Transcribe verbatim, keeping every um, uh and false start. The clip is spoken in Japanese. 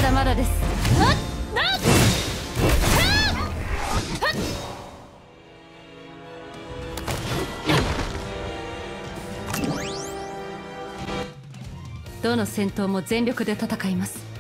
だまだです。はっなっどの戦闘も全力で戦います。